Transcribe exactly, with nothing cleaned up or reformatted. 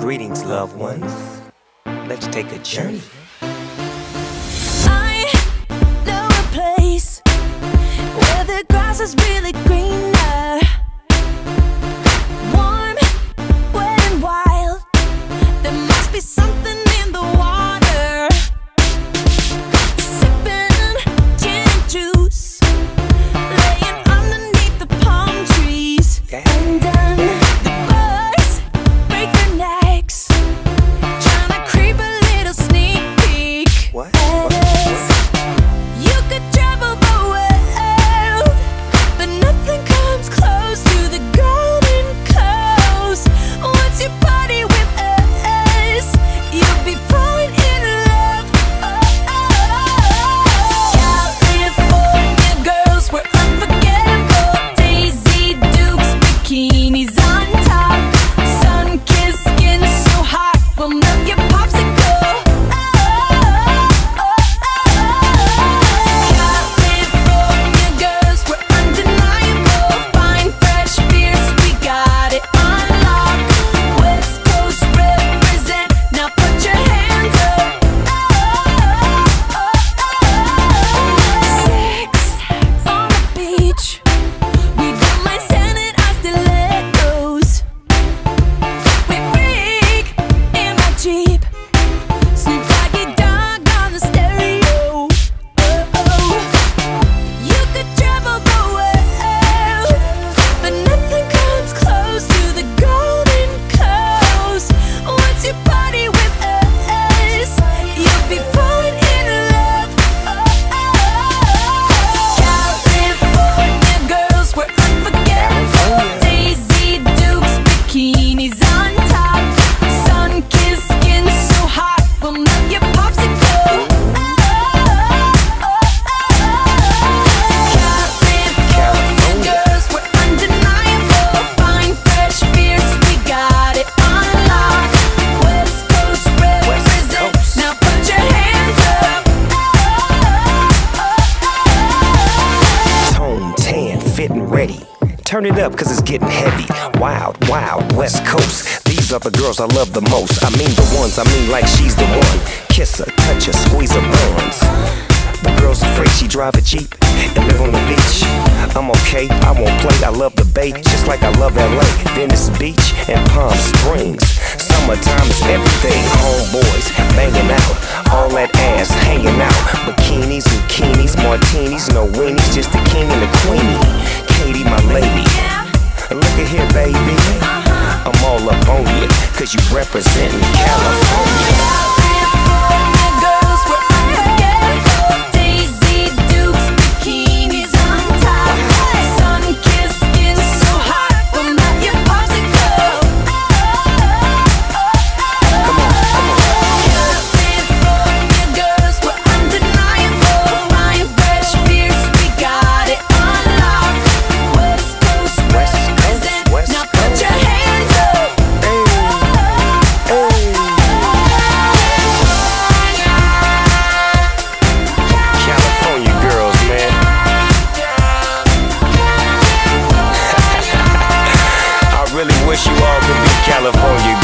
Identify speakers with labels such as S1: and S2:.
S1: Greetings, loved ones. Let's take a journey.
S2: I know a place where the grass is really greener, warm, wet and wild. There must be something in the water. Sipping gin and juice, laying underneath the palm trees. And then the birds break their necks, trying to creep a little sneak peek.
S1: What?
S2: And it's, you could travel the world, but nothing comes close to the Golden Coast. Once you party with us, you'll be falling in love. Oh, oh. California girls, we're unforgettable. Daisy Dukes, bikinis on top, sun-kissed skin so hot, we'll melt your popsicle. Oh, oh, oh. California girls, we're undeniable. Fine, fresh, fierce, we got it on lock. West Coast represent, now put your hands up. Oh, oh, oh. Sex on the beach, we don't mind standing our stilettos. We freak in my Jeep, Snoop Doggy Dogg on the stereo. Oh, oh. You could travel the world, but nothing comes close to the Golden Coast. Once you party with us, you'll be falling in love. Oh, oh. California girls, we're unforgettable. Daisy Dukes, bikinis on top, sun-kissed skin so hot, we'll melt your popsicle. Oh, oh, oh. California girls, we're undeniable. Fine, fresh, fierce, we got it on lock. West Coast represent, now put your hands up.
S1: Tone, tan, fit and ready. Turn it up, cause it's getting heavy. Wild, wild, West Coast. These are the girls I love the most. I mean the ones, I mean like she's the one. Kiss her, touch her, squeeze her buns. The girl's afraid she drive a Jeep and live on the beach. I'm okay, I won't play, I love the bay, just like I love L A, Venice Beach, and Palm Springs. Summertime is everything, homeboys banging out, all that ass hanging out. Bikinis, bikinis, martinis, no weenies, just the king and the queenie. Katie, my lady, look at here, baby. I'm all up on you, cause you representin' California.
S2: California girls, we're unforgettable. Daisy Dukes, bikinis on top, sun-kissed skin so hot, we'll melt your popsicle.
S1: Come on, come on.
S2: California girls, we're undeniable. Fine, fresh, fierce, we got it on lock. West Coast
S1: West Coast,
S2: represent,
S1: West
S2: now put
S1: Coast.
S2: your hands up.
S1: California girls, man. I really wish you all could be California